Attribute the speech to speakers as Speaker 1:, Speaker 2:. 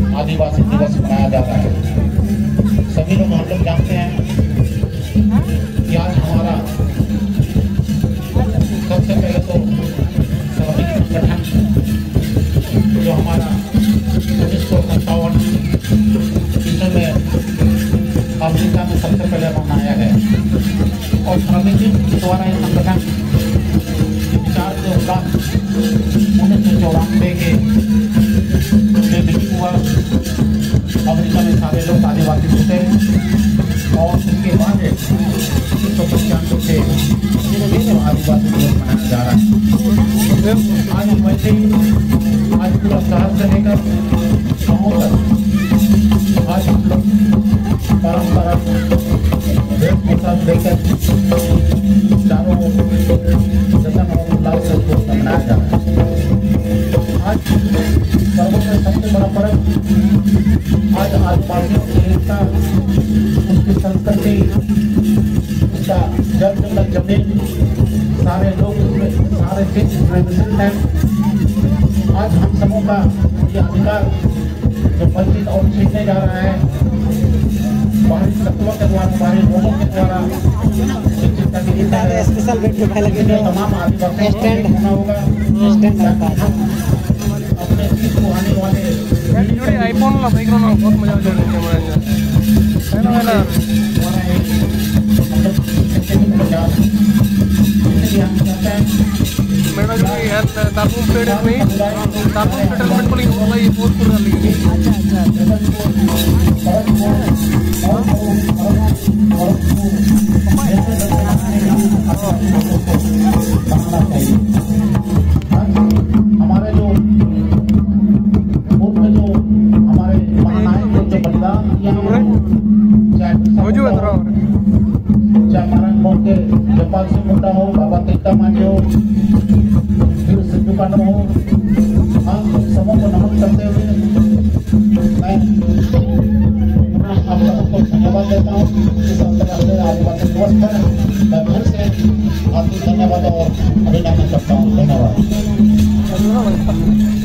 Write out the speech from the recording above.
Speaker 1: आदिवासी दिवस मनाया जा रहा है। सभी लोग हम लोग जानते हैं कि आज हमारा सबसे पहले तो सामाजिक संगठन जो हमारा 1957 में अमेरिका में सबसे पहले बनाया है और स्वामी द्वारा यह संगठन विचार के उपरांत 1994 के मीटिंग हुआ। अमेरिका में सारे लोग आदिवासी होते हैं और उसके बाद 1995 से आदिवासी दिवस मनाया जा रहा है। आज वैसे ही आज पूरा शहर से लेकर गाँव तक आज हम लोग परंपरा वेशभूषा लेकर चारों जतन और उल्लास से मनाया जा रहा है। आज पर्वों में सबसे बड़ा पर्व आज आदिवासियों की एकता, उसकी संस्कृति, उसका जल जंगल जमीन, सारे लोग उसमें सारे चीज रिप्रेजेंट हैं। आज हम सबों का ये अधिकार जो वंचित और छीनने जा रहा है बाहरी तत्वों के द्वारा, बाहरी लोगों के द्वारा स्पेशल बेड पे लगे तमाम आदिवासियों को होना होगा। अपने चीज को आने वाले
Speaker 2: आईफोन ला बैकग्राउंड में बहुत मजा आ रहा है। ಮೇಡಮ್ ತಾಲೂಕು ಪೇಡಲ್ಲಿ ತಾಲೂಕು ಸೆಟಲ್ಮೆಂಟ್ ಕೊಲಿ ಹೋಗಲ್ಲ ಈ ಬೋರ್ಪುರಲ್ಲಿ हमारे जो पूर्व में जो हमारे महानायक जो बलिदान किया चाहे नारायण के जयपाल सिंह मुंडा हो, बाबा तिलका मांझी हो, फिर सिद्धू कांडो हो, हम सबों को नमन करते हुए मैं आप सबों को धन्यवाद देता हूँ। इस अंतर्राष्ट्रीय आदिवासी दिवस पर मैं फिर से आपको धन्यवाद और अभिनंदन करता हूँ। धन्यवाद।